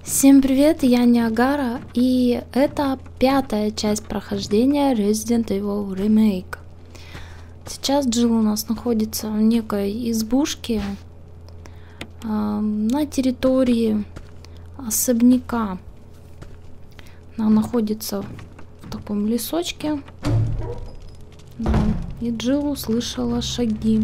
Всем привет, я Ниагара, и это пятая часть прохождения Resident Evil Remake. Сейчас Джилл у нас находится в некой избушке на территории особняка. Она находится в таком лесочке, да, и Джилл услышала шаги.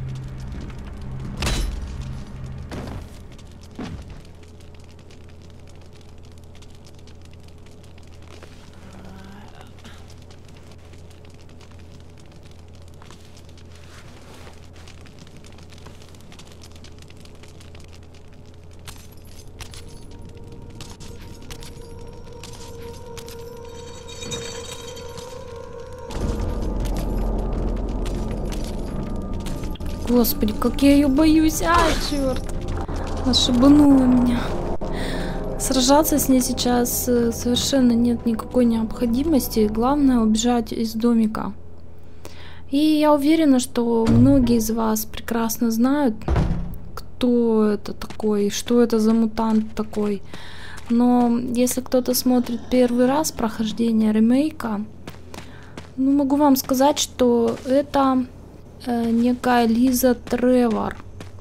Господи, как я ее боюсь. А, черт. Она шибанула меня. Сражаться с ней сейчас совершенно нет никакой необходимости. Главное убежать из домика. И я уверена, что многие из вас прекрасно знают, кто это такой, что это за мутант такой. Но если кто-то смотрит первый раз прохождение ремейка, ну, могу вам сказать, что это некая Лиза Тревор.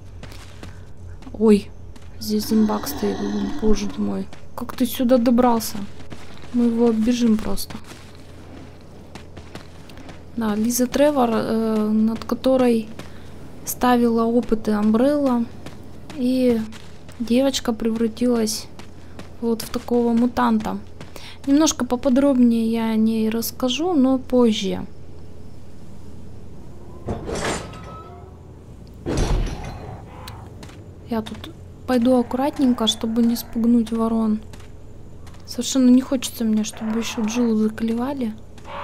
Ой, здесь зомбак стоит, боже мой. Как ты сюда добрался? Мы его оббежим просто. Да, Лиза Тревор, над которой ставила опыты Umbrella. И девочка превратилась вот в такого мутанта. Немножко поподробнее я о ней расскажу, но позже. Я тут пойду аккуратненько, чтобы не спугнуть ворон. Совершенно не хочется мне, чтобы еще Джилл заклевали.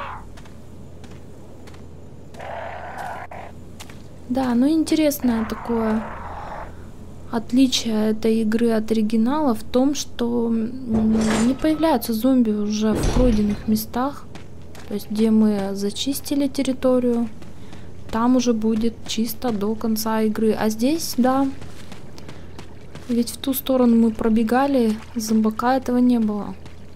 Да, ну интересное такое отличие этой игры от оригинала в том, что не появляются зомби уже в пройденных местах. То есть, где мы зачистили территорию, там уже будет чисто до конца игры. А здесь, да, ведь в ту сторону мы пробегали, зомбака этого не было.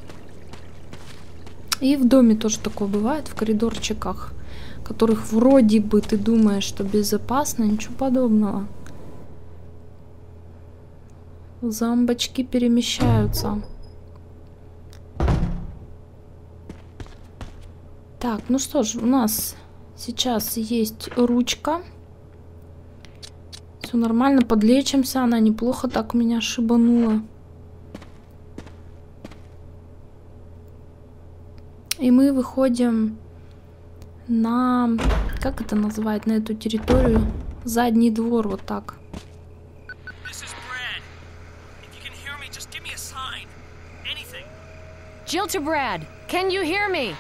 И в доме тоже такое бывает, в коридорчиках, которых вроде бы ты думаешь, что безопасно, ничего подобного. Зомбачки перемещаются. Так, ну что ж, у нас сейчас есть ручка. Все нормально, подлечимся. Она неплохо так меня шибанула. И мы выходим на... Как это называть? На эту территорию? Задний двор, вот так. Jill to Brad, can you hear me?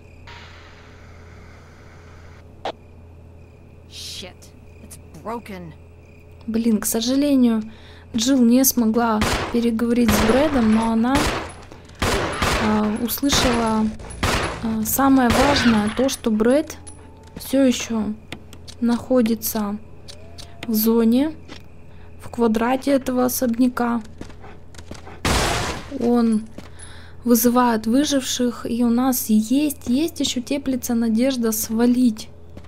Shit, it's broken. Блин, к сожалению, Джилл не смогла переговорить с Брэдом, но она услышала самое важное, то, что Брэд все еще находится в зоне, в квадрате этого особняка. Он вызывает выживших, и у нас есть еще теплится надежда свалить.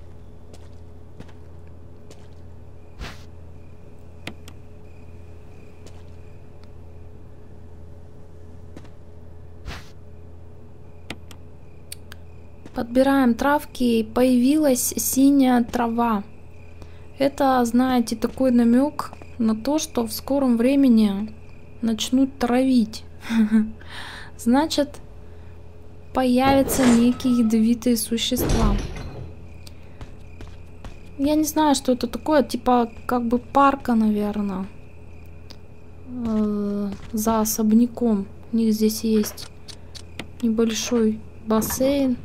Подбираем травки, появилась синяя трава. Это, знаете, такой намек на то, что в скором времени начнут травить. Значит, появятся некие ядовитые существа. Я не знаю, что это такое, типа как бы парка, наверное, за особняком. У них здесь есть небольшой бассейн.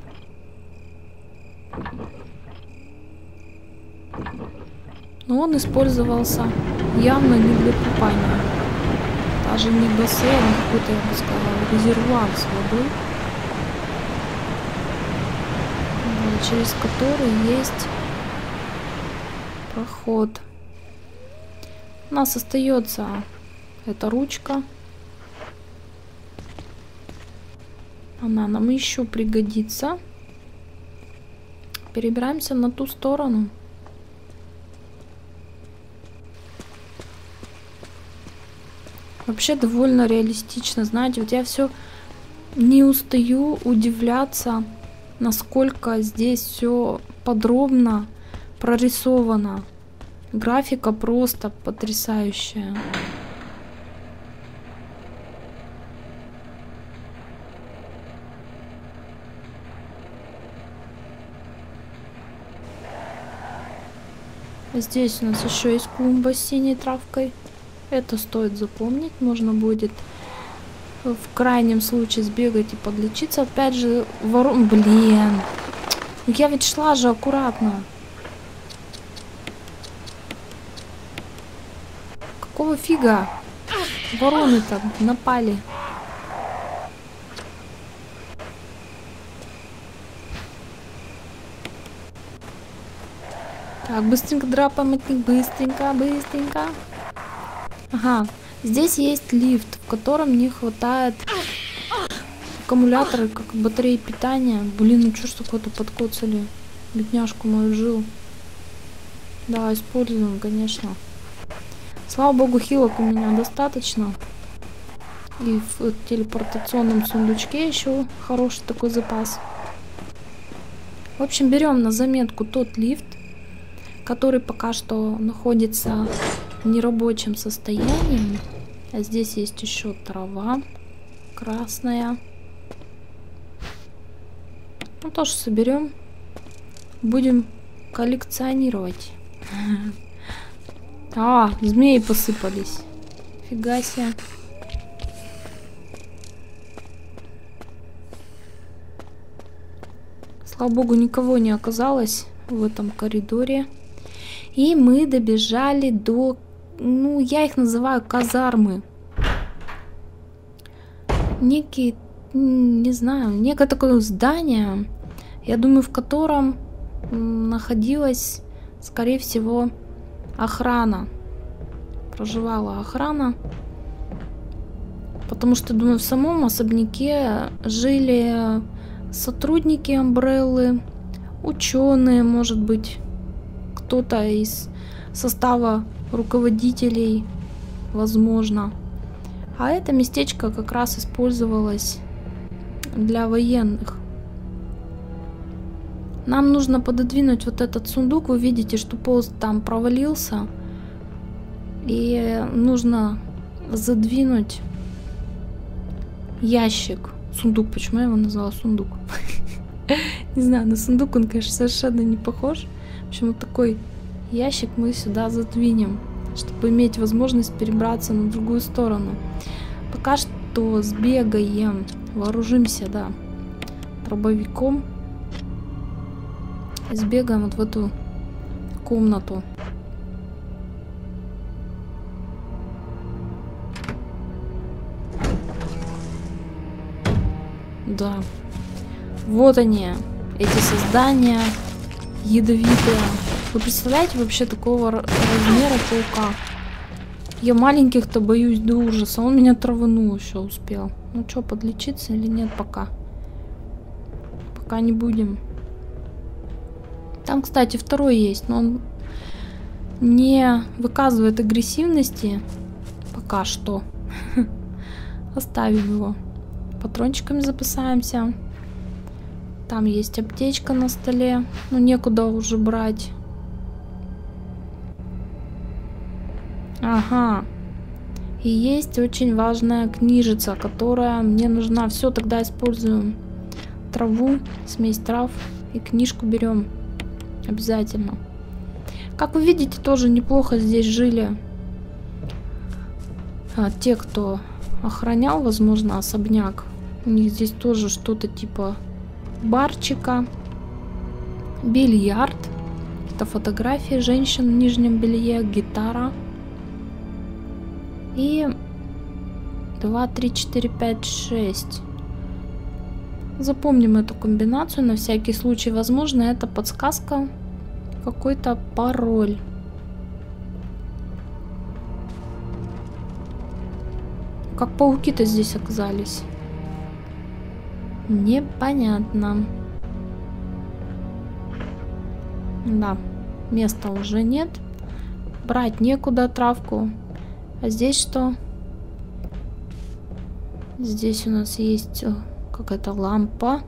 Но он использовался явно не для купания. Даже не бассейн, а какой-то, я бы сказала, резервуар с водой, через который есть проход. У нас остается эта ручка. Она нам еще пригодится. Перебираемся на ту сторону. Вообще довольно реалистично, знаете, вот я все не устаю удивляться, насколько здесь все подробно прорисовано. Графика просто потрясающая. Здесь у нас еще есть клумба с синей травкой. Это стоит запомнить. Можно будет в крайнем случае сбегать и подлечиться. Опять же, Блин. Я ведь шла же аккуратно. Какого фига? Вороны-то напали. Так, быстренько драпаем от них. Быстренько, быстренько. Ага. Здесь есть лифт, в котором не хватает аккумулятора, как батареи питания. Блин, ну что ж такое-то подкоцали? Бедняжку мою жил. Да, используем, конечно. Слава богу, хилок у меня достаточно. И в телепортационном сундучке еще хороший такой запас. В общем, берем на заметку тот лифт, который пока что находится в нерабочем состоянии. А здесь есть еще трава красная. Ну, тоже соберем. Будем коллекционировать. А, змеи посыпались. Фига себе. Слава богу, никого не оказалось в этом коридоре. И мы добежали до... Ну, я их называю казармы. Некий, не знаю, некое такое здание, я думаю, в котором находилась, скорее всего, охрана. Проживала охрана. Потому что, думаю, в самом особняке жили сотрудники Umbrella, ученые, может быть, кто-то из состава руководителей, возможно. А это местечко как раз использовалось для военных. Нам нужно пододвинуть вот этот сундук. Вы видите, что полз там провалился. И нужно задвинуть ящик. Сундук. Почему я его назвала сундук? Не знаю, на сундук он, конечно, совершенно не похож. В общем, вот такой ящик мы сюда задвинем, чтобы иметь возможность перебраться на другую сторону. Пока что сбегаем, вооружимся, да, дробовиком. Сбегаем вот в эту комнату. Да. Вот они, эти создания ядовитые. Вы представляете вообще такого размера паука? Я маленьких-то боюсь до ужаса. Он меня траванул еще успел. Ну что, подлечиться или нет пока? Пока не будем. Там, кстати, второй есть, но он не выказывает агрессивности. Пока что. Оставим его. Патрончиками запасаемся. Там есть аптечка на столе. Ну, некуда уже брать. Ага. И есть очень важная книжица, которая мне нужна. Все, тогда используем траву, смесь трав и книжку берем. Обязательно. Как вы видите, тоже неплохо здесь жили те, кто охранял, возможно, особняк. У них здесь тоже что-то типа барчика, бильярд, это фотографии женщин в нижнем белье, гитара и 2, 3, 4, 5, 6. Запомним эту комбинацию на всякий случай. Возможно, это подсказка, какой-то пароль. Как пауки-то здесь оказались. Непонятно. Да, места уже нет. Брать некуда травку. А здесь что? Здесь у нас есть какая-то лампа.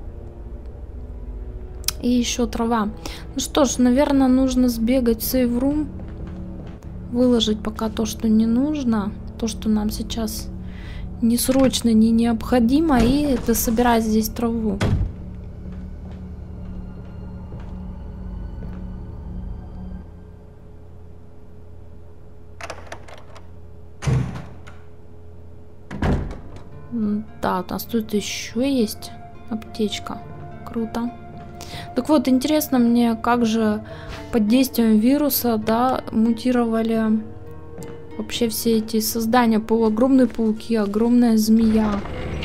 И еще трава. Ну что ж, наверное, нужно сбегать в сейв-рум. Выложить пока то, что не нужно. То, что нам сейчас не срочно, не необходимо. И дособирать здесь траву. Да, у нас тут еще есть аптечка. Круто. Так вот, интересно мне, как же под действием вируса, да, мутировали вообще все эти создания. Огромные пауки, огромная змея.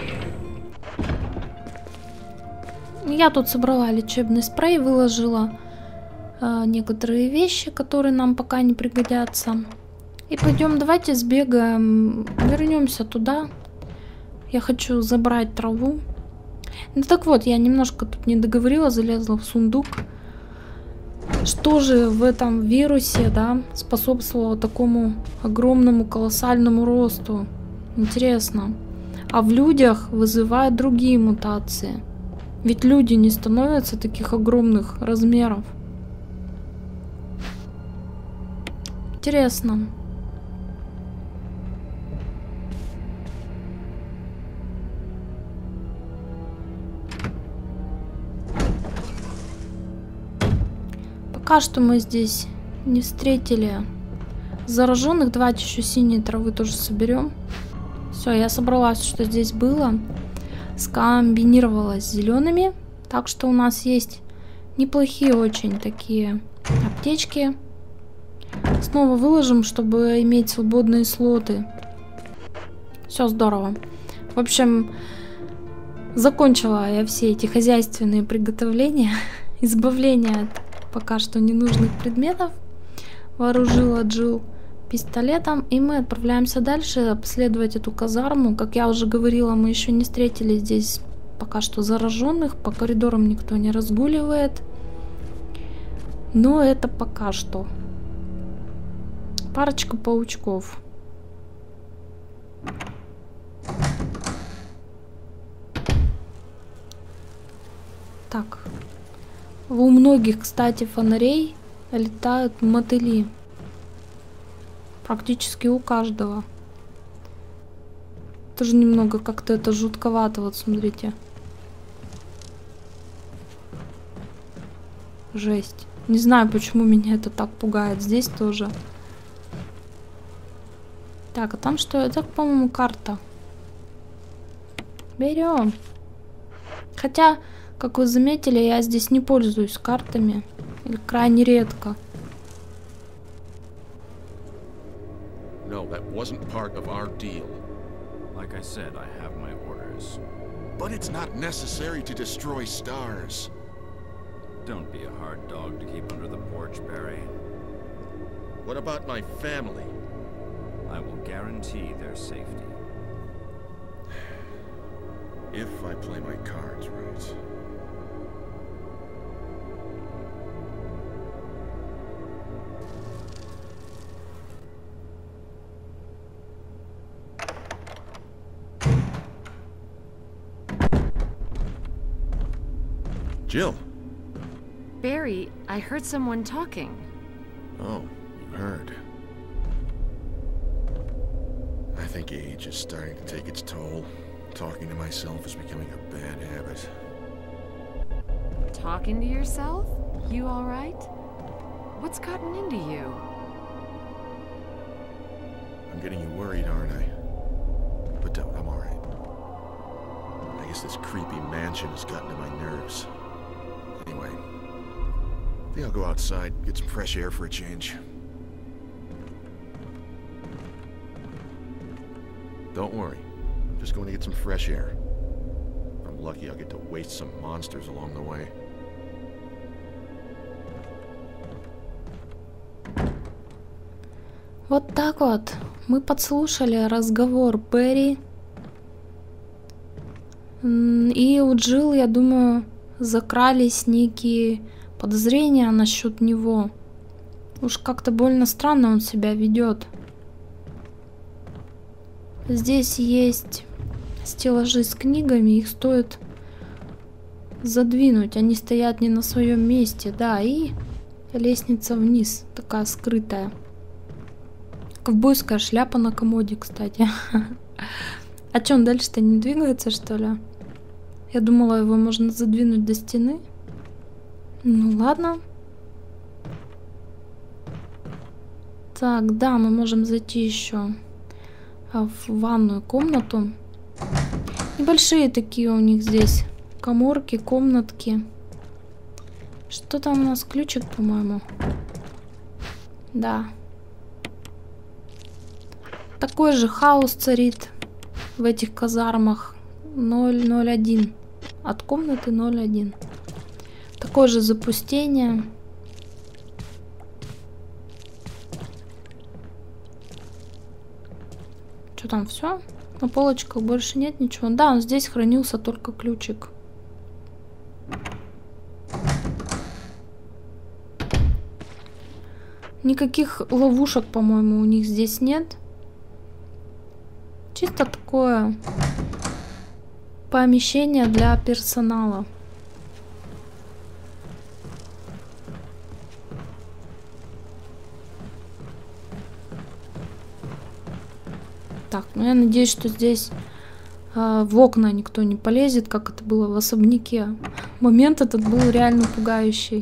Я тут собрала лечебный спрей, выложила некоторые вещи, которые нам пока не пригодятся. И пойдем, давайте сбегаем, вернемся туда. Я хочу забрать траву. Ну так вот, я немножко тут не договорила, залезла в сундук. Что же в этом вирусе, да, способствовало такому огромному, колоссальному росту? Интересно. А в людях вызывает другие мутации. Ведь люди не становятся таких огромных размеров. Интересно. Пока что мы здесь не встретили зараженных. Давайте еще синие травы тоже соберем. Все, я собрала, что здесь было. Скомбинировалась с зелеными. Так что у нас есть неплохие очень такие аптечки. Снова выложим, чтобы иметь свободные слоты. Все здорово. В общем, закончила я все эти хозяйственные приготовления. Избавление от пока что ненужных предметов. Вооружила Джилл пистолетом. И мы отправляемся дальше обследовать эту казарму. Как я уже говорила, мы еще не встретили здесь пока что зараженных. По коридорам никто не разгуливает. Но это пока что. Парочка паучков. Так. У многих, кстати, фонарей летают мотыли. Практически у каждого. Тоже немного как-то это жутковато. Вот смотрите. Жесть. Не знаю, почему меня это так пугает. Здесь тоже. Так, а там что? Это, по-моему, карта. Берем. Хотя, как вы заметили, я здесь не пользуюсь картами. Или крайне редко. No, that wasn't part of our deal. Like I said, I have my orders. But it's not necessary to destroy stars. Don't be a hard dog to keep under the porch, Barry. What about my family? I will guarantee their safety. If I play my cards right. Jill. Barry, I heard someone talking. Oh, you heard. I think age is starting to take its toll. Talking to myself is becoming a bad habit. Talking to yourself? You all right? What's gotten into you? I'm getting you worried, aren't I? But don't, I'm all right. I guess this creepy mansion has gotten to my nerves. Anyway, I think I'll go outside, get some fresh air for a change. Don't worry, I'm just going to get some fresh air. If I'm lucky, I'll get to waste some monsters along the way. Вот так вот. Мы подслушали разговор Берри И у Джилл, я думаю, закрались некие подозрения насчет него. Уж как-то больно странно он себя ведет. Здесь есть стеллажи с книгами, их стоит задвинуть. Они стоят не на своем месте, да, и лестница вниз, такая скрытая. Ковбойская шляпа на комоде, кстати. А что, он дальше-то не двигается, что ли? Я думала, его можно задвинуть до стены. Ну ладно. Так, да, мы можем зайти еще в ванную комнату. Небольшие такие у них здесь каморки, комнатки. Что там у нас? Ключик, по-моему. Да. Такой же хаос царит в этих казармах. 001. От комнаты 01. Такое же запустение. Что там, все? На полочках больше нет ничего. Да, он здесь хранился только ключик. Никаких ловушек, по-моему, у них здесь нет. Чисто такое помещение для персонала. Так, ну я надеюсь, что здесь в окна никто не полезет, как это было в особняке. Момент этот был реально пугающий.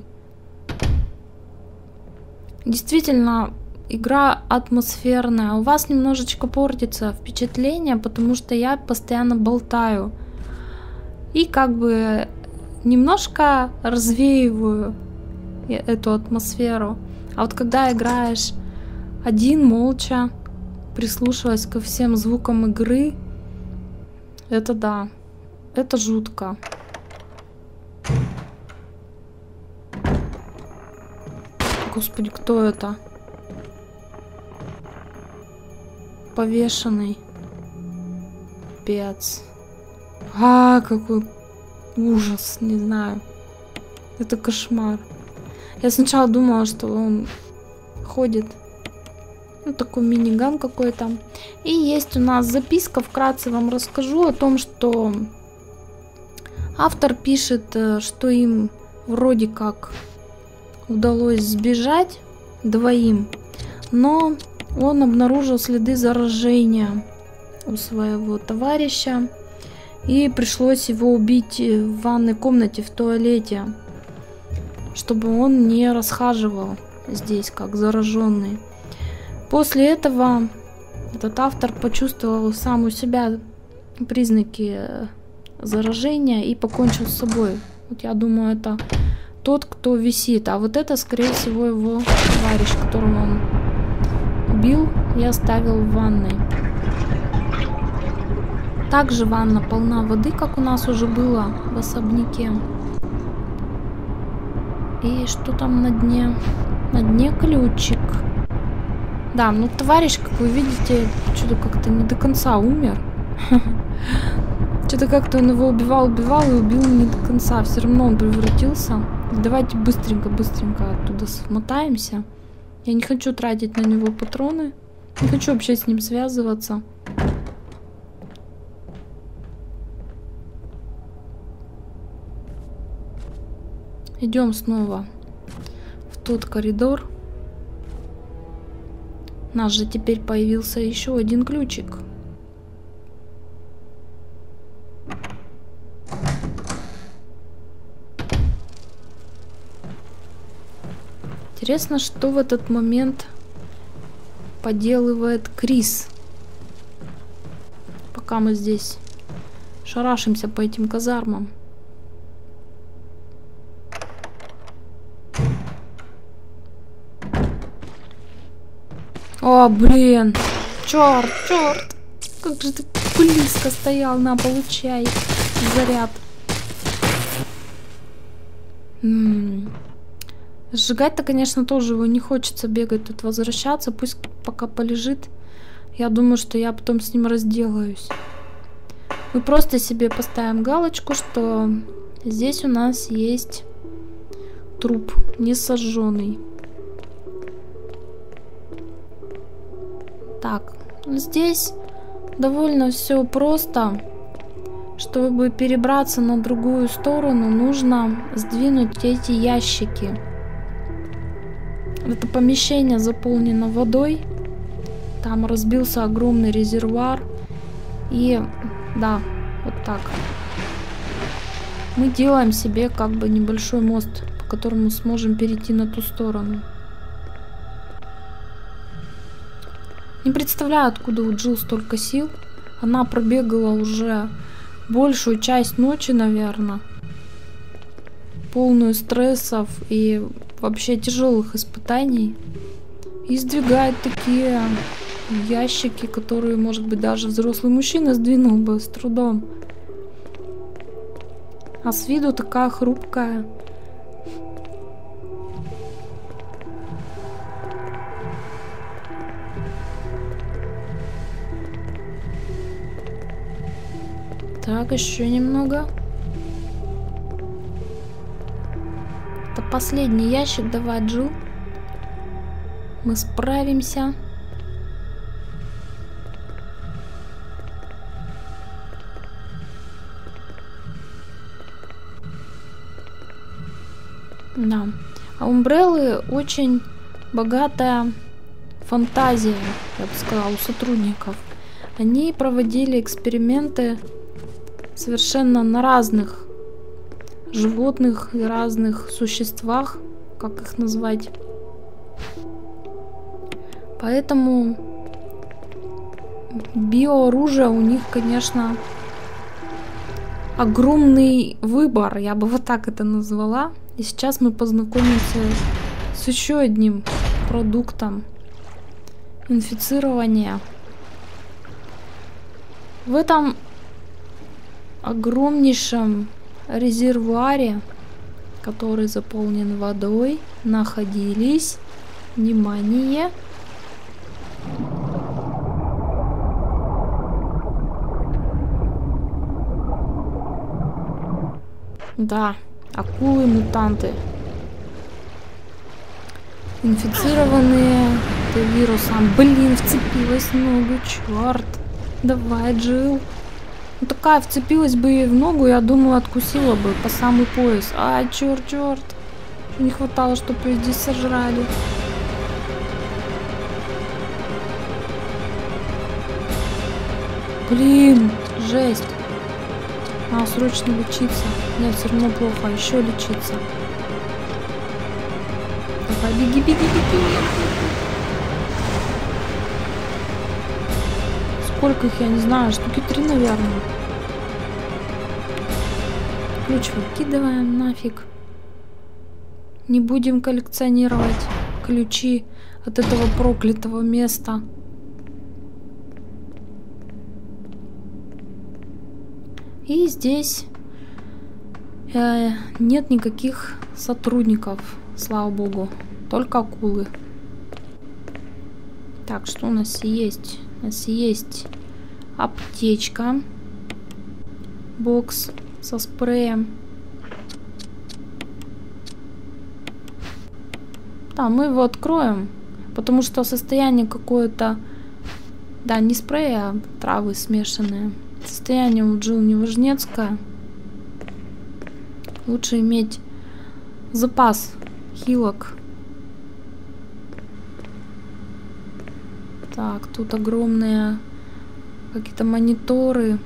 Действительно, игра атмосферная. У вас немножечко портится впечатление, потому что я постоянно болтаю. И как бы немножко развеиваю эту атмосферу. А вот когда играешь один, молча, прислушиваясь ко всем звукам игры, это да, это жутко. Господи, кто это? Повешенный. Пец. Какой ужас, не знаю. Это кошмар. Я сначала думала, что он ходит. Ну, такой миниган какой-то. И есть у нас записка, вкратце вам расскажу о том, что автор пишет, что им вроде как удалось сбежать двоим, но он обнаружил следы заражения у своего товарища, и пришлось его убить в ванной комнате, в туалете, чтобы он не расхаживал здесь как зараженный. После этого этот автор почувствовал сам у себя признаки заражения и покончил с собой. Вот я думаю, это тот, кто висит. А вот это, скорее всего, его товарищ, которого он убил и оставил в ванной. Также ванна полна воды, как у нас уже было в особняке. И что там на дне? На дне ключик. Да, ну товарищ, как вы видите, что-то как-то не до конца умер. Что-то как-то он его убивал и убил не до конца. Все равно он превратился. Давайте быстренько оттуда смотаемся. Я не хочу тратить на него патроны. Не хочу вообще с ним связываться. Идем снова в тот коридор. У нас же теперь появился еще один ключик. Интересно, что в этот момент поделывает Крис. Пока мы здесь шарашимся по этим казармам. О, блин. Черт. Как же ты близко стоял. На, получай заряд. Сжигать-то, конечно, тоже его не хочется бегать тут, возвращаться. Пусть пока полежит. Я думаю, что я потом с ним разделаюсь. Мы просто себе поставим галочку, что здесь у нас есть труп, не сожженный. Так, здесь довольно все просто. Чтобы перебраться на другую сторону, нужно сдвинуть эти ящики. Это помещение заполнено водой. Там разбился огромный резервуар. И да, вот так. Мы делаем себе как бы небольшой мост, по которому сможем перейти на ту сторону. Не представляю, откуда у Джилл столько сил. Она пробегала уже большую часть ночи, наверное. Полную стрессов и вообще тяжелых испытаний. И сдвигает такие ящики, которые, может быть, даже взрослый мужчина сдвинул бы с трудом. А с виду такая хрупкая. Так, еще немного. Это последний ящик. Давай, Джилл. Мы справимся. Да. А Умбреллы очень богатая фантазия, я бы сказала, у сотрудников. Они проводили эксперименты совершенно на разных животных и разных существах, как их назвать. Поэтому биооружие у них, конечно, огромный выбор, я бы вот так это назвала. И сейчас мы познакомимся с еще одним продуктом инфицирования. В этом огромнейшем резервуаре, который заполнен водой, находились, внимание, да, акулы-мутанты, инфицированные вирусом. Блин, вцепилась в ногу, черт. Давай, Джилл. Ну, такая вцепилась бы ей в ногу, я думаю, откусила бы по самый пояс. А, черт. Не хватало, чтобы ее здесь сожрали. Блин, жесть. Надо срочно лечиться. Нет, все равно плохо. Еще лечиться. Давай, беги. Сколько их, я не знаю. Штуки 3, наверное. Ключ выкидываем нафиг. Не будем коллекционировать ключи от этого проклятого места. И здесь нет никаких сотрудников, слава богу, только акулы. Так, что у нас есть? У нас есть аптечка, бокс со спреем. Да, мы его откроем, потому что состояние какое-то, да, не спрей, а травы смешанные. Состояние у Джилл неважнецкое. Лучше иметь запас хилок. Так, тут огромные какие-то мониторы.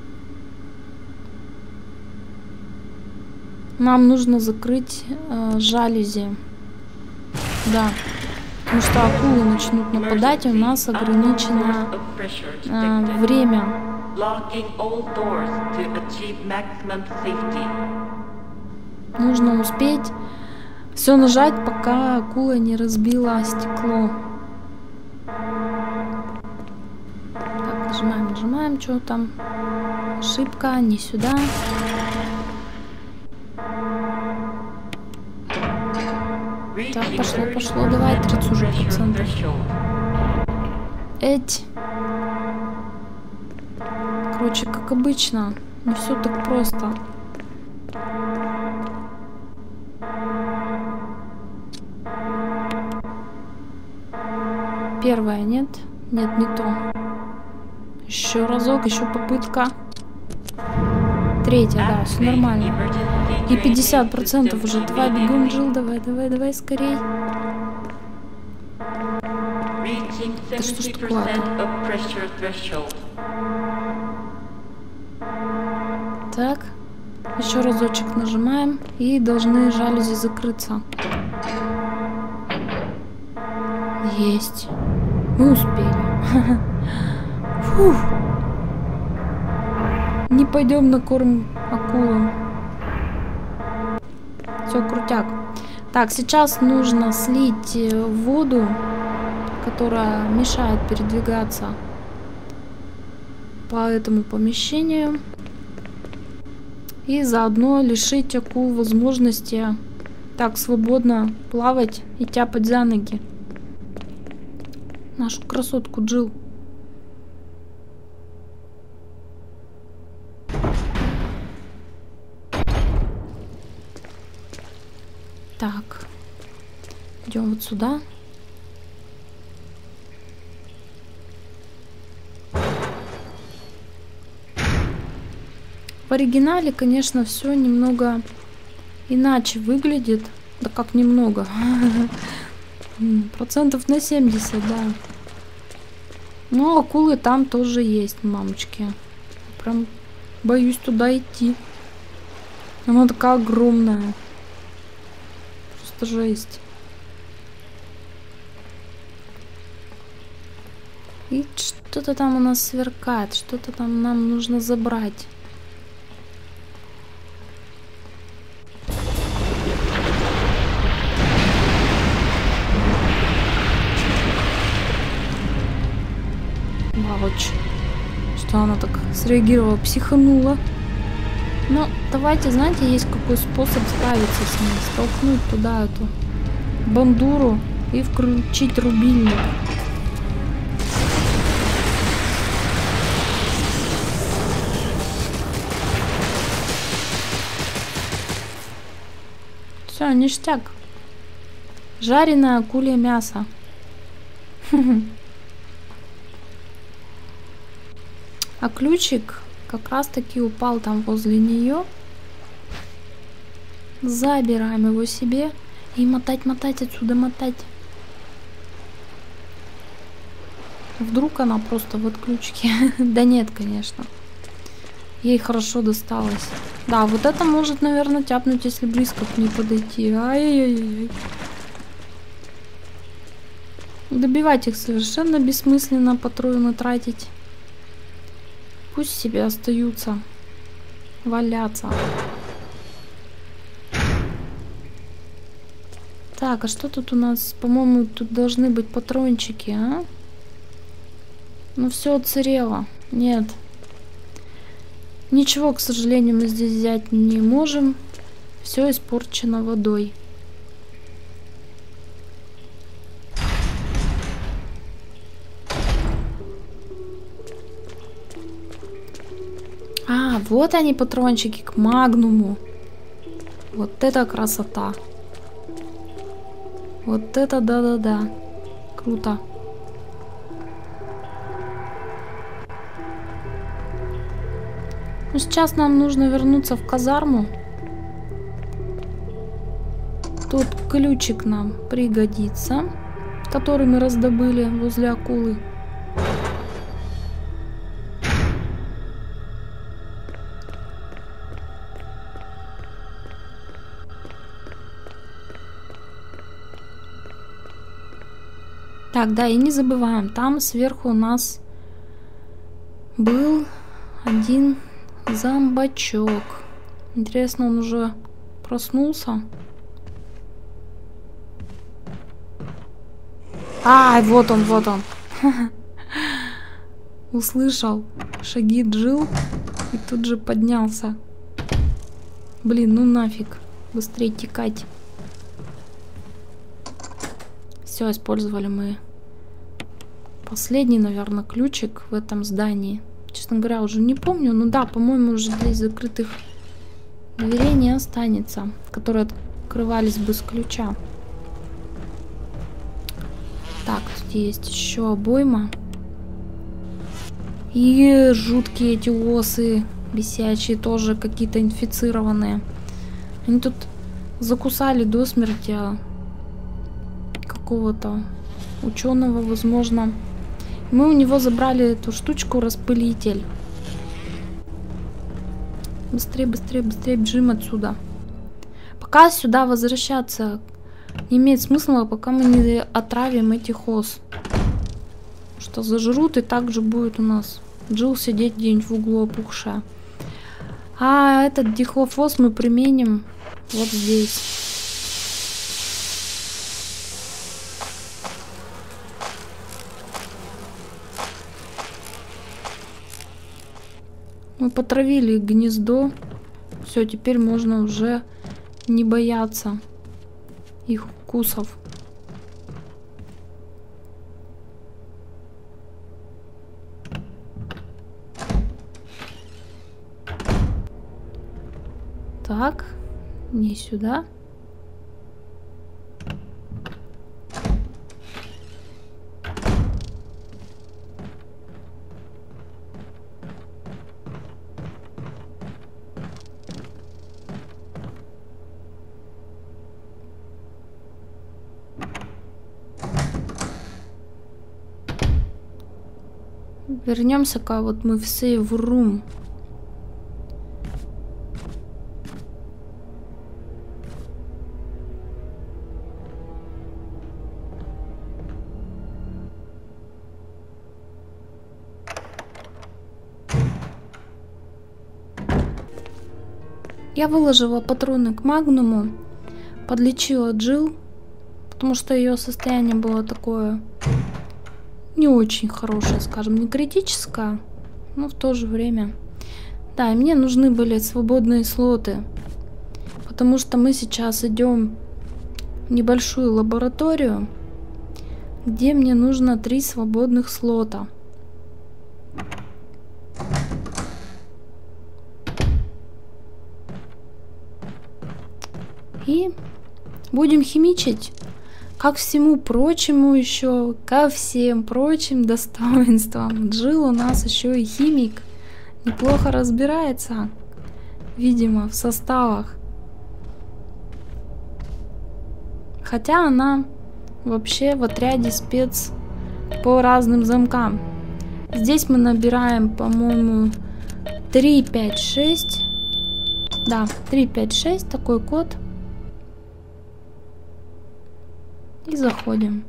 Нам нужно закрыть жалюзи. Да, потому что акулы начнут нападать, и у нас ограничено время. Нужно успеть все нажать, пока акула не разбила стекло. Так, нажимаем, что там? Ошибка, не сюда. Так, пошло, давай 30 уже %. Эть. Короче, как обычно, не все так просто. Первая, нет? Нет, не то. Еще разок, еще попытка. Третья, да, все нормально. И 50% уже. Давай, бегом, Джилл, давай, скорей. Это что ж такое-то? Так, еще разочек нажимаем, и должны жалюзи закрыться. Есть. Мы успели. Фух. Не пойдем на корм акулам. Все, крутяк. Так, сейчас нужно слить воду, которая мешает передвигаться по этому помещению. И заодно лишить акул возможности так свободно плавать и тяпать за ноги нашу красотку Джилл. Так, идем вот сюда. В оригинале, конечно, все немного иначе выглядит. Да как немного. Процентов на 70, да. Но акулы там тоже есть, мамочки. Прям боюсь туда идти. Она такая огромная. Просто жесть. И что-то там у нас сверкает. Что-то там нам нужно забрать. Вауч. Что она так среагировала, психанула. Но давайте, знаете, есть какой способ справиться с ней. Столкнуть туда эту бандуру и включить рубильник. Все, ништяк. Жареное акулье мясо. А ключик как раз таки упал там возле нее. Забираем его себе и мотать отсюда, мотать. Вдруг она просто в отключке. Да нет, конечно. Ей хорошо досталось. Да, вот это может, наверное, тяпнуть, если близко к ней подойти. Ай-яй-яй. Добивать их совершенно бессмысленно, патроны тратить. Пусть себе остаются валяться. Так, а что тут у нас? По-моему, тут должны быть патрончики, а? Ну все отсырело. Нет. Ничего, к сожалению, мы здесь взять не можем. Все испорчено водой. А, вот они, патрончики к магнуму. Вот это красота. Вот это да-да-да. Круто. Ну, сейчас нам нужно вернуться в казарму. Тут ключик нам пригодится, который мы раздобыли возле акулы. Так, да, и не забываем, там сверху у нас был один зомбачок. Интересно, он уже проснулся? Ай, вот он, вот он. Услышал шаги Джилл и тут же поднялся. Блин, ну нафиг. Быстрее текать. Все, использовали мы последний, наверное, ключик в этом здании. Честно говоря, уже не помню. Ну да, по-моему, уже здесь закрытых дверей не останется, которые открывались бы с ключа. Так, тут есть еще обойма. И жуткие эти осы бесячие, тоже какие-то инфицированные. Они тут закусали до смерти какого-то ученого, возможно. Мы у него забрали эту штучку, распылитель. Быстрее, быстрее, быстрее бежим отсюда. Пока сюда возвращаться не имеет смысла, пока мы не отравим этих ос. Что зажрут, и также будет у нас Джилл сидеть где-нибудь в углу опухшая. А этот дихлофос мы применим вот здесь. Мы потравили гнездо. Все, теперь можно уже не бояться их укусов. Так, не сюда. Вернемся-ка вот мы в сейв рум. Я выложила патроны к магнуму, подлечила Джилл, потому что ее состояние было такое не очень хорошее, скажем, не критическое, но в то же время. Да, и мне нужны были свободные слоты, потому что мы сейчас идем в небольшую лабораторию, где мне нужно 3 свободных слота. И будем химичить. Ко всему прочему еще, ко всем прочим достоинствам. Джилл у нас еще и химик. Неплохо разбирается, видимо, в составах. Хотя она вообще в отряде спец по разным замкам. Здесь мы набираем, по-моему, 356. Да, 356, такой код. И заходим.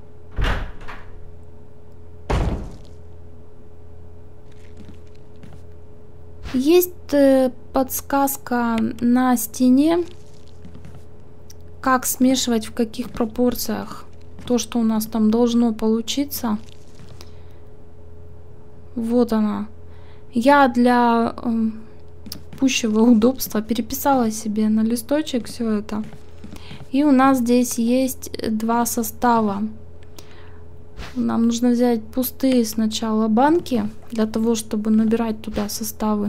Есть подсказка на стене, как смешивать в каких пропорциях то, что у нас там должно получиться. Вот она. Я для пущего удобства переписала себе на листочек все это. И у нас здесь есть 2 состава. Нам нужно взять пустые сначала банки, для того, чтобы набирать туда составы.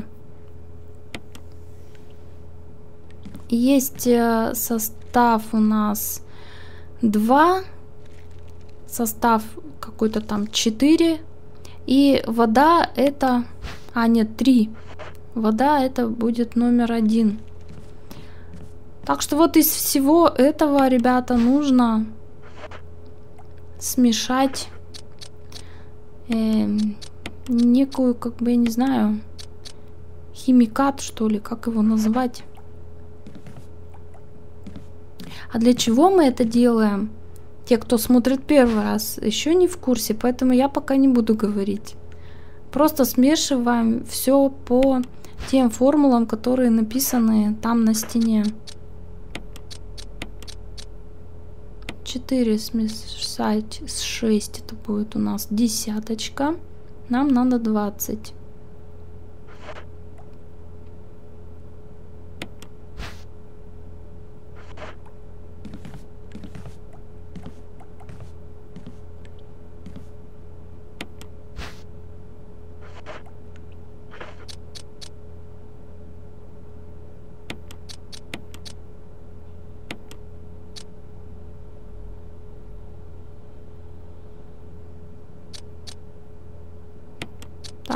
Есть состав у нас 2, состав какой-то там 4, и вода это... А, нет, 3. Вода это будет номер 1. Так что вот из всего этого, ребята, нужно смешать некую, как бы, я не знаю, химикат, что ли, как его назвать. А для чего мы это делаем? Те, кто смотрит первый раз, еще не в курсе, поэтому я пока не буду говорить. Просто смешиваем все по тем формулам, которые написаны там на стене. 4 смешать с 6, это будет у нас десяточка. Нам надо 20.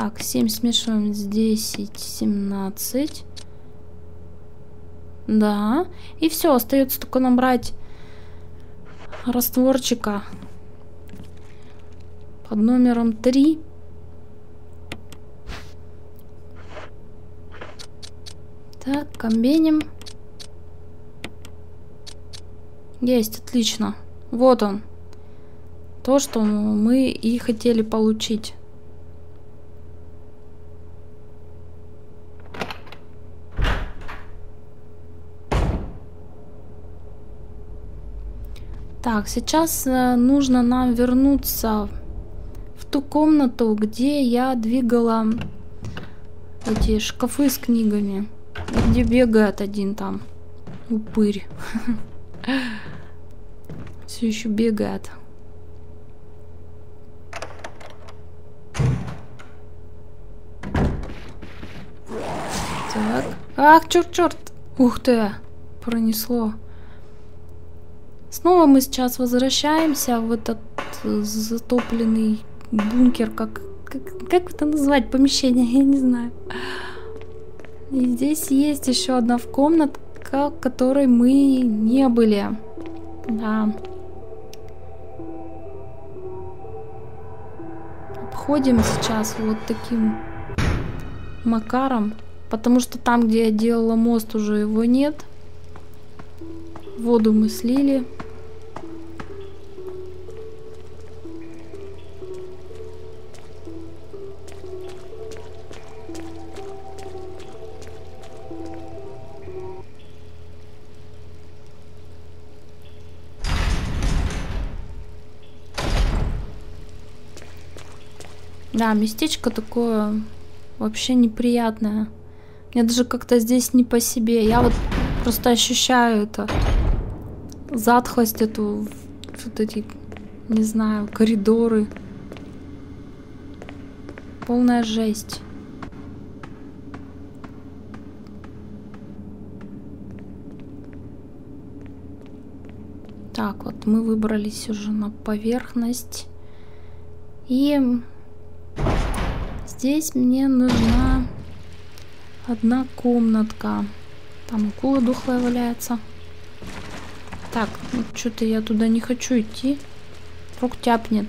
Так, 7 смешиваем с 10, 17. Да. И все, остается только набрать растворчика под номером 3. Так, комбиним. Есть, отлично. Вот он. То, что мы и хотели получить. Так, сейчас нужно нам вернуться в ту комнату, где я двигала эти шкафы с книгами. Где бегает один там упырь. Все еще бегает. Так. Ах, черт! Ух ты! Пронесло. Снова мы сейчас возвращаемся в этот затопленный бункер. Как это назвать? Помещение? Я не знаю. И здесь есть еще одна комнатка, в которой мы не были. Да. Обходим сейчас вот таким макаром. Потому что там, где я делала мост, уже его нет. Воду мы слили. Да, местечко такое вообще неприятное. Мне даже как-то здесь не по себе. Я вот просто ощущаю это. Затхлость эту. Вот эти, не знаю, коридоры. Полная жесть. Так, вот мы выбрались уже на поверхность. И здесь мне нужна одна комнатка. Там акула духлая валяется. Так, ну что-то я туда не хочу идти. Вдруг тяпнет.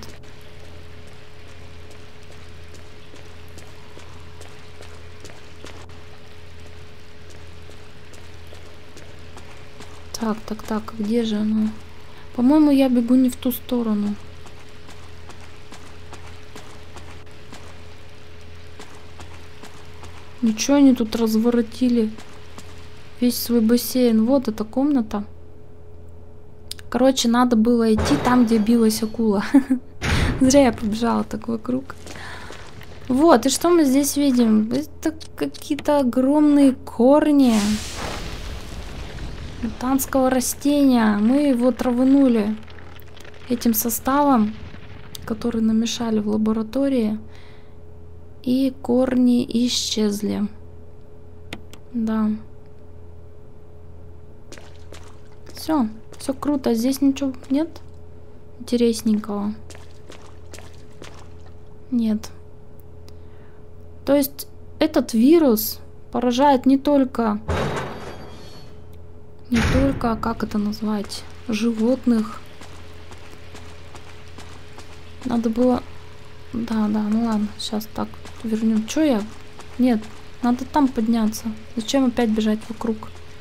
Так, где же оно? По-моему, я бегу не в ту сторону. Ничего они тут разворотили. Весь свой бассейн. Вот эта комната. Короче, надо было идти там, где билась акула. Зря я побежала так вокруг. Вот, и что мы здесь видим? Это какие-то огромные корни мутантского растения. Мы его траванули этим составом, который намешали в лаборатории. И корни исчезли. Да. Все круто. Здесь ничего нет интересненького. Нет. То есть этот вирус поражает не только, как это назвать, животных. Надо было... Да, ну ладно, сейчас так вернем. Чё я? Нет, надо там подняться. Зачем опять бежать вокруг?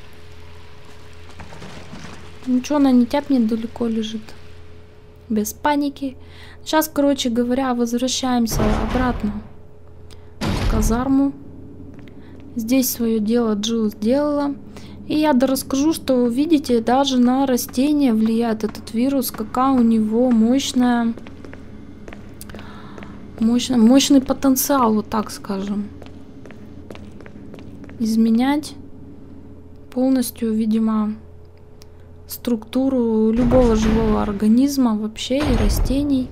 Ничего, она не тяпнет, далеко лежит. Без паники. Сейчас, короче говоря, возвращаемся обратно в казарму. Здесь свое дело Джилл сделала. И я расскажу, что вы видите, даже на растения влияет этот вирус, какая у него мощный потенциал, вот так скажем. Изменять полностью, видимо, структуру любого живого организма вообще и растений.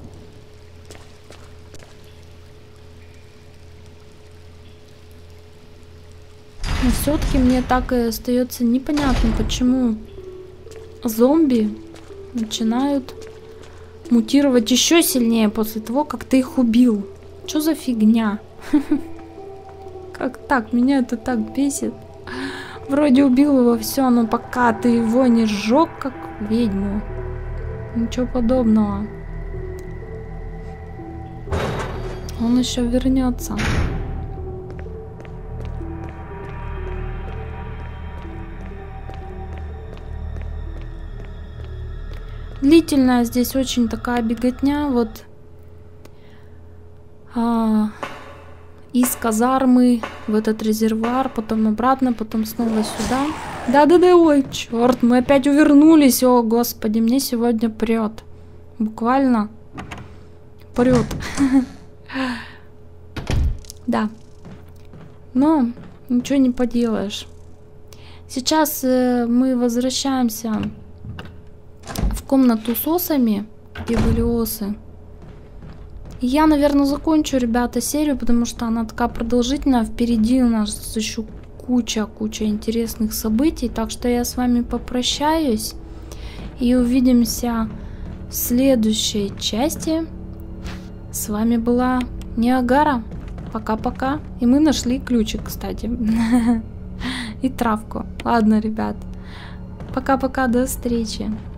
Но все-таки мне так и остается непонятно, почему зомби начинают мутировать еще сильнее после того, как ты их убил. Что за фигня? Как так? Меня это так бесит. Вроде убил его, все, но пока ты его не сжег, как ведьму. Ничего подобного. Он еще вернется. Длительная здесь очень такая беготня. Вот из казармы в этот резервуар, потом обратно, потом снова сюда. Да-да-да, ой, черт, мы опять увернулись. О, господи, мне сегодня прет. Буквально прет. Да. Но ничего не поделаешь. Сейчас мы возвращаемся в комнату с осами, где были осы. И я, наверное, закончу, ребята, серию, потому что она такая продолжительная. Впереди у нас еще куча интересных событий. Так что я с вами попрощаюсь. И увидимся в следующей части. С вами была Ниагара. Пока-пока. И мы нашли ключик, кстати. И травку. Ладно, ребят. Пока-пока, до встречи.